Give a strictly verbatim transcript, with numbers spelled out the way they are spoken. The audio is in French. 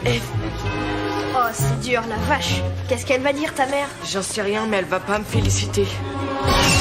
F. Oh, c'est dur, la vache. Qu'est-ce qu'elle va dire, ta mère? J'en sais rien, mais elle va pas me féliciter.